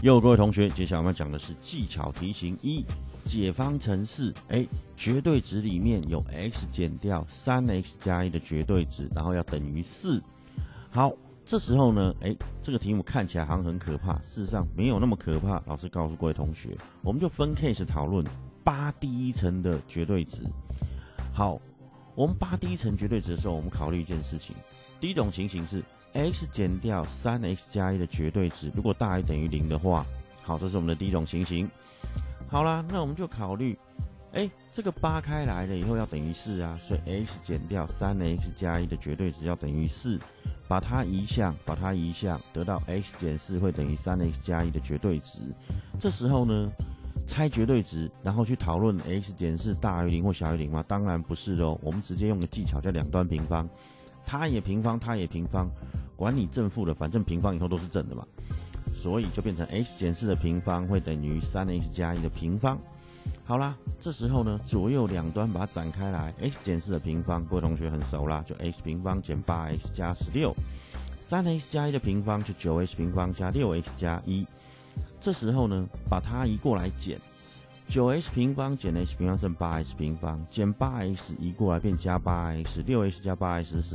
各位同学，接下来我们讲的是技巧题型一，解方程式。绝对值里面有 x 减掉 3x 加1的绝对值，然后要等于4。好，这时候呢，这个题目看起来好像很可怕，事实上没有那么可怕。老师告诉各位同学，我们就分 case 讨论8第一层的绝对值。好，我们8第一层绝对值的时候，我们考虑一件事情。第一种情形是 x 减掉 3x 加1的绝对值，如果大于等于0的话，好，这是我们的第一种情形。好啦，那我们就考虑，这个8开来了以后要等于4啊，所以 x 减掉 3x 加1的绝对值要等于4，把它移项，得到 x 减4会等于 3x 加1的绝对值。这时候呢，拆绝对值，然后去讨论 x 减4大于0或小于0吗？当然不是咯，我们直接用个技巧叫两端平方，它也平方，它也平方，管你正负的，反正平方以后都是正的嘛，所以就变成 x 减4的平方会等于 3x 加1的平方。好啦，这时候呢，左右两端把它展开来 ，x 减4的平方，各位同学很熟啦，就 x 平方减 8x 加16，3x 加1的平方就 9x 平方加 6x 加1。这时候呢，把它移过来减，9x 平方减 x 平方剩 8x 平方，减 8x 移过来变加 8x，6x 加 8x 是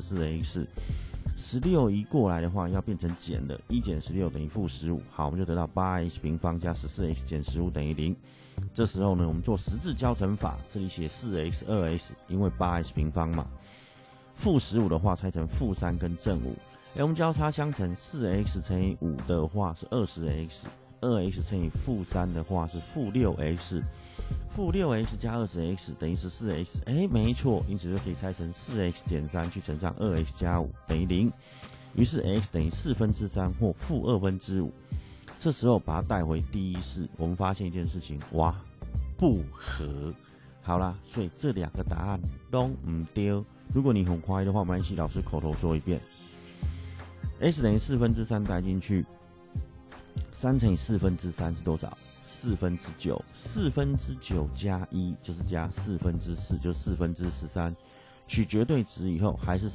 14x，16 移过来的话要变成减的，1减16等于-15。好，我们就得到 8x 平方加 14x 减15等于0。这时候呢，我们做十字交乘法，这里写 4x 2x， 因为 8x 平方嘛。-15的话拆成-3跟正5。我们交叉相乘 ，4x 乘以5的话是 20x，2x 乘以-3的话是-6x，-6x 加 20x 等于 14x， 没错，因此就可以拆成 4x 减3去乘上 2x 加5等于0，于是 x 等于3/4或-5/5。这时候把它带回第一式，我们发现一件事情，哇，不合。好啦，所以这两个答案都不对。如果你很怀疑的话，没关系，老师口头说一遍。x 等于3/4带进去，3乘以3/4是多少？9/4加1就是加4/4，就是4/13。取绝对值以后还是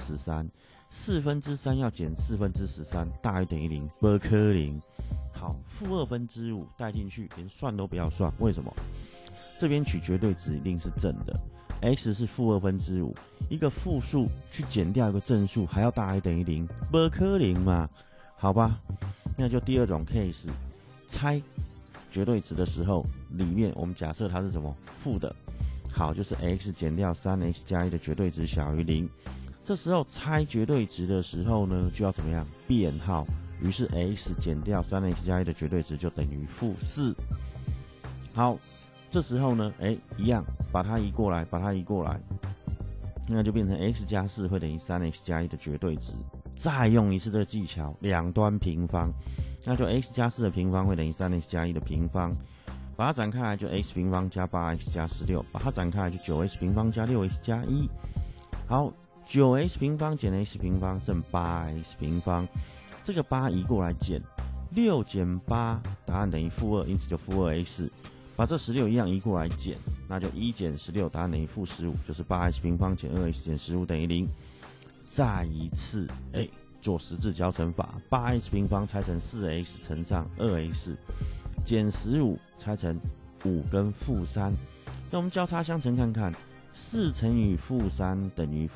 4/13，4/3要减4/13大于等于0，不可能。好，-2/5带进去，连算都不要算，为什么？这边取绝对值一定是正的 ，x 是-2/5，一个负数去减掉一个正数，还要大于等于0，不可能嘛？好吧，那就第二种 case， 拆绝对值的时候，里面我们假设它是什么？负的。好，就是 x 减掉 3x 加1的绝对值小于0。这时候拆绝对值的时候呢，就要怎么样？变号。于是 x 减掉 3x 加1的绝对值就等于-4。好，这时候呢，一样把它移过来，那就变成 x 加4会等于 3x 加1的绝对值。再用一次这个技巧，两端平方，那就 x 加4的平方会等于 3x 加1的平方。把它展开来就 x 平方加 8x 加16，把它展开来就 9x 平方加 6x 加1。好， 9x 平方减 x 平方剩 8x 平方。这个8移过来减6减8，答案等于-2，因此就-2x。把这16一样移过来减，那就1减16，答案等于-15，就是 8x 平方减 2x 减15等于0。再一次，做十字交乘法， 8x 平方拆成 4x 乘上 2x， 减15拆成5跟-3。那我们交叉相乘看看，4乘以-3等于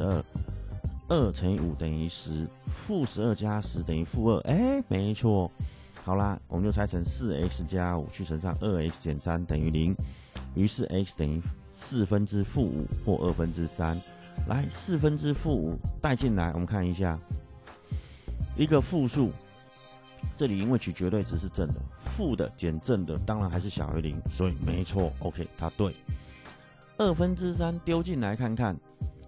-12。2乘以5等于10，-12加10等于-2，没错。好啦，我们就拆成 4x 加5去乘上 2x 减3等于0，于是 x 等于4/-5或2/3。来，4/-5带进来，我们看一下，一个负数，这里因为取绝对值是正的，负的减正的当然还是小于0，所以没错 ，OK， 它对。2/3丢进来看看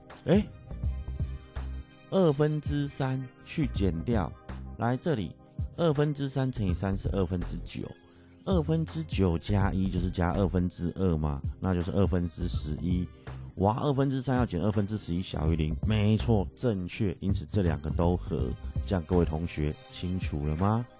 ，2/3去减掉，来这里2/3乘以3是2/9，2/9加1就是加2/2嘛，那就是2/11。哇，2/3要减2/11小于0，没错，正确。因此这两个都合，这样各位同学清楚了吗？